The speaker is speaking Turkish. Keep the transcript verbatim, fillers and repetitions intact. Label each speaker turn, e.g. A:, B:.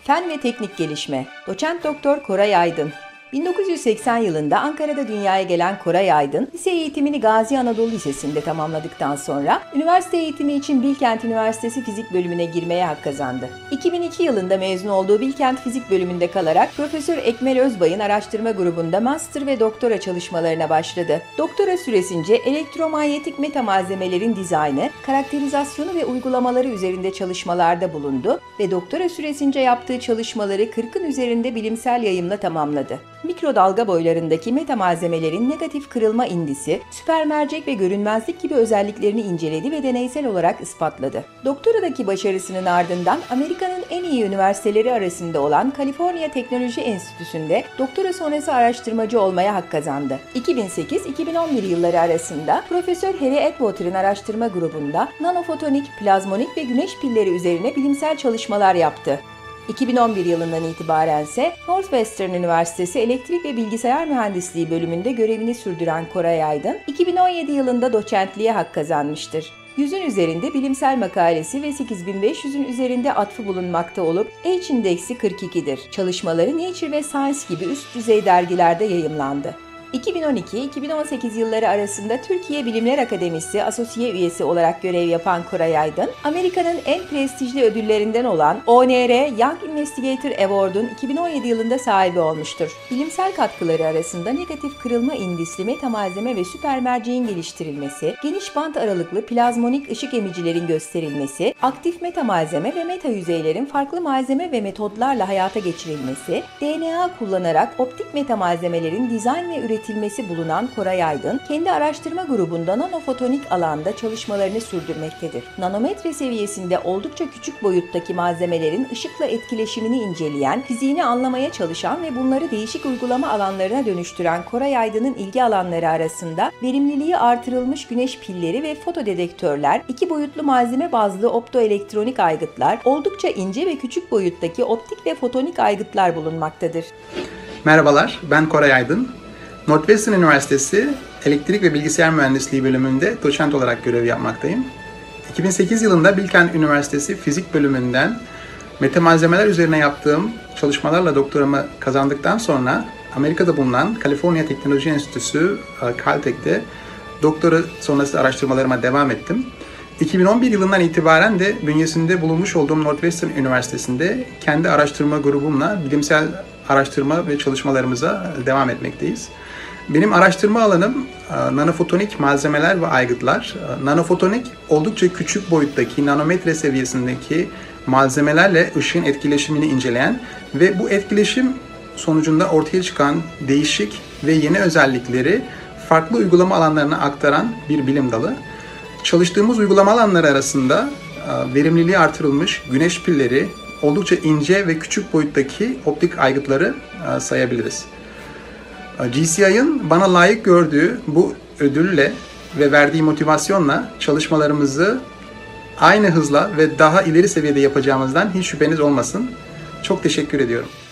A: Fen ve teknik gelişme. Doçent Doktor Koray Aydın. bin dokuz yüz seksen yılında Ankara'da dünyaya gelen Koray Aydın, lise eğitimini Gazi Anadolu Lisesi'nde tamamladıktan sonra üniversite eğitimi için Bilkent Üniversitesi Fizik bölümüne girmeye hak kazandı. iki bin iki yılında mezun olduğu Bilkent Fizik bölümünde kalarak Profesör Ekmel Özbay'ın araştırma grubunda master ve doktora çalışmalarına başladı. Doktora süresince elektromanyetik metamalzemelerin dizaynı, karakterizasyonu ve uygulamaları üzerinde çalışmalarda bulundu ve doktora süresince yaptığı çalışmaları kırkın üzerinde bilimsel yayımla tamamladı. Mikrodalga boylarındaki metamalzemelerin negatif kırılma indisi, süpermercek ve görünmezlik gibi özelliklerini inceledi ve deneysel olarak ispatladı. Doktoradaki başarısının ardından Amerika'nın en iyi üniversiteleri arasında olan Kaliforniya Teknoloji Enstitüsü'nde doktora sonrası araştırmacı olmaya hak kazandı. iki bin sekiz iki bin on bir yılları arasında Profesör Harry Atwater'ın araştırma grubunda nanofotonik, plazmonik ve güneş pilleri üzerine bilimsel çalışmalar yaptı. iki bin on bir yılından itibaren ise Northwestern Üniversitesi Elektrik ve Bilgisayar Mühendisliği bölümünde görevini sürdüren Koray Aydın, iki bin on yedi yılında doçentliğe hak kazanmıştır. yüzün üzerinde bilimsel makalesi ve sekiz bin beş yüzün üzerinde atfı bulunmakta olup H indeksi kırk iki'dir. Çalışmaları Nature ve Science gibi üst düzey dergilerde yayımlandı. iki bin on iki iki bin on sekiz yılları arasında Türkiye Bilimler Akademisi Asosiye Üyesi olarak görev yapan Koray Aydın, Amerika'nın en prestijli ödüllerinden olan O N R Young Investigator Award'un iki bin on yedi yılında sahibi olmuştur. Bilimsel katkıları arasında negatif kırılma indisli metamalzeme ve süpermerceğin geliştirilmesi, geniş bant aralıklı plazmonik ışık emicilerin gösterilmesi, aktif metamalzeme ve meta yüzeylerin farklı malzeme ve metodlarla hayata geçirilmesi, D N A kullanarak optik metamalzemelerin dizayn ve üretilmesi üretilmesi bulunan Koray Aydın, kendi araştırma grubunda nanofotonik alanda çalışmalarını sürdürmektedir. Nanometre seviyesinde oldukça küçük boyuttaki malzemelerin ışıkla etkileşimini inceleyen, fiziğini anlamaya çalışan ve bunları değişik uygulama alanlarına dönüştüren Koray Aydın'ın ilgi alanları arasında verimliliği artırılmış güneş pilleri ve fotodedektörler, iki boyutlu malzeme bazlı optoelektronik aygıtlar, oldukça ince ve küçük boyuttaki optik ve fotonik aygıtlar bulunmaktadır.
B: Merhabalar, ben Koray Aydın. Northwestern Üniversitesi Elektrik ve Bilgisayar Mühendisliği bölümünde doçent olarak görev yapmaktayım. iki bin sekiz yılında Bilkent Üniversitesi Fizik bölümünden metamalzemeler üzerine yaptığım çalışmalarla doktoramı kazandıktan sonra Amerika'da bulunan Kaliforniya Teknoloji Enstitüsü Caltech'te doktora sonrası araştırmalarıma devam ettim. iki bin on bir yılından itibaren de bünyesinde bulunmuş olduğum Northwestern Üniversitesi'nde kendi araştırma grubumla bilimsel araştırma ve çalışmalarımıza devam etmekteyiz. Benim araştırma alanım nanofotonik malzemeler ve aygıtlar. Nanofotonik oldukça küçük boyuttaki nanometre seviyesindeki malzemelerle ışığın etkileşimini inceleyen ve bu etkileşim sonucunda ortaya çıkan değişik ve yeni özellikleri farklı uygulama alanlarına aktaran bir bilim dalı. Çalıştığımız uygulama alanları arasında verimliliği artırılmış güneş pilleri, oldukça ince ve küçük boyuttaki optik aygıtları sayabiliriz. G C I'ın bana layık gördüğü bu ödülle ve verdiği motivasyonla çalışmalarımızı aynı hızla ve daha ileri seviyede yapacağımızdan hiç şüpheniz olmasın. Çok teşekkür ediyorum.